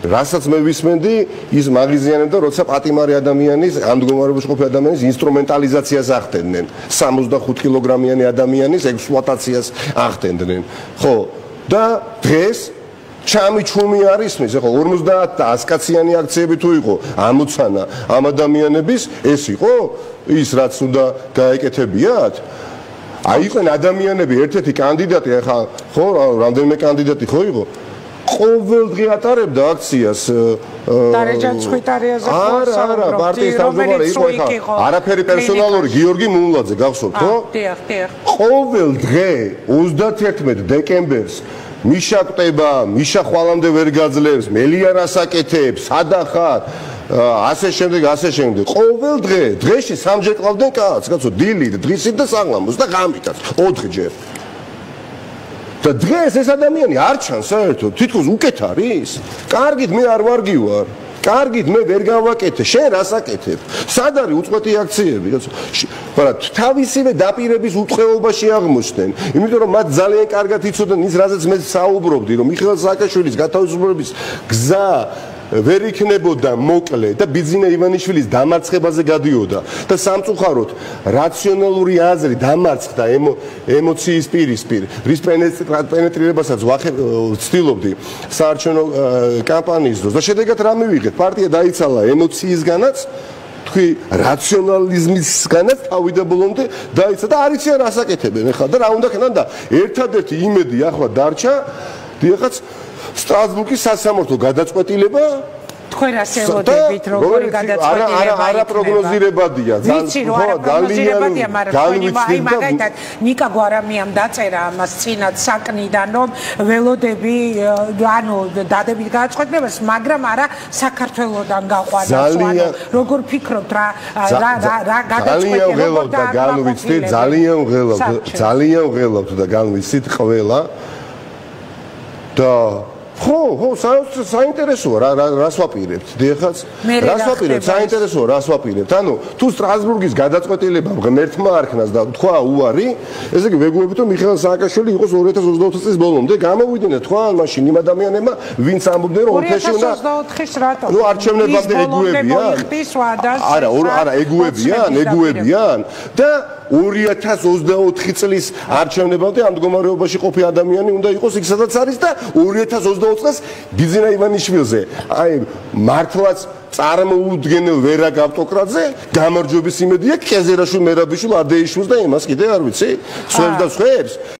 რასაც მე ვისმენდი, ის მაღიზიანებდა, როცა პატიმარი ადამიანის, ამ მდგომარეობაში ყოფილი ადამიანის ინსტრუმენტალიზაციას ახდენდნენ. 65 კილოგრამიანი ადამიანის ექსპლუატაციას ახდენდნენ. ხო, და დღეს ჩამი-ჩუმი არის მის, ხო 50 და 100 კაციანი აქციები თუ იყო, ამოცანა ამ ადამიანების, ეს იყო ის, რაც უნდა გაეკეთებიათ. აი იყვნენ ადამიანები, ერთ-ერთი კანდიდატი, ახლა ხო, რამდენიმე კანდიდატი ხო იყო? ყოველდღე ატარებდა აქციას დარეჯან ცხვითარიაზე არა, პარტიის თავმჯდომარე იყო ახლა. არაფერი პერსონალური, გიორგი მუნლაძე, გახსოვთ, ხო? დიახ. ყოველდღე 31 დეკემბერს მიშა კვდება, მიშა ხვალამდე ვერ გაძლებს, მელია რას აკეთებს, სადახარ, ასე შემდეგ. ყოველდღე, დღეში 3 ჯერ კლავდნენ კაცს, კაცო, დილით, დღისით და საღამოს და ღამითაც 4 ჯერ. და დღეს ეს ადამიანი არ ჩანს საერთოდ, თითქოს უკეთ არის. კარგით მე არ ვარგივარ. კარგით მე ვერ გავაკეთე, შენ რას აკეთებ? სად არის უწყვეტი აქციები, კაცო? მაგრამ თავისივე დაპირების უტყეობაში აღმოჩნდნენ. იმიტომ რომ მათ ძალიან კარგად იცოდნენ ის, რაზეც მე საუბრობდი, რომ მიხეილ სააკაშვილის გათავისუფლების გზა ვერ იქნებოდა მოკლე და ბიძინა ივანიშვილის დამარცხებაზე გადიოდა და სამწუხაროდ რაციონალური აზრი დამარცხდა ემოციის პირისპირ, რის პენეტრირებასაც ვცდილობდი საარჩევნო კამპანიის დროს და შედეგად რა მივიღეთ? პარტია დაიცალა ემოციისგანაც, თქვი რაციონალიზმისგანაც თავი და ბოლომდე დაიცა და არ იციან რას აკეთებენ ახლა და რა უნდა ქნან და ერთადერთი იმედი ახლა დარჩა დიახაც სტრასბურგის სასამართლო გადაწყვეტილება თქვენ რას ელოდებით როგორი გადაწყვეტილება არა პროგნოზირებადია ვიცი რომ არა პროგნოზირებადია მაგრამ აი მაგალითად ნიკა გვარამიამ დაწერა ამას წინათ საკნიდან რომ ველოდები ანუ დადებით გადაწყვეტილებას მაგრამ არა საქართველოსდან გაყვანას ანუ როგორ ფიქრობთ რა გადაწყვეტილება და განვიცდით ძალიან ვღელავთ და განვიცდით ყველა და ხო, საინტერესოა რას ვაპირებთ, დიახაც? რას ვაპირებთ, საინტერესოა რას ვაპირებთ? ანუ თუ სტრასბურგის გადაწყვეტილება ღმერთმა არქნას და თქვა უარი, ესე იგი ვეგუებით რომ მიხეილ სააკაშვილი იყოს 2024 წლის ბოლომდე გამოვიდნენ თქვა მაშინ იმ ადამიანებმა, ვინც ამბობდნენ რომ ოფეში უნდა 2024-ის რატო? ნუ არჩევნებამდე ეგუებიან. არა, ეგუებიან და 2024 წლის არჩევნებამდე ამ მდგომარეობაში ყოფილი ადამიანი უნდა იყოს იქ სადაც არის და 2024 წელს ბიძინა ივანიშვილზე აი მართლაც წარმოუდგენელ ვერაგ ავტოკრატზე გამარჯვების იმედია კეზერაშვილ მერაბიშვილ ადეიშვილს და იმას კიდე არ ვიცი სხვებს და სხვებს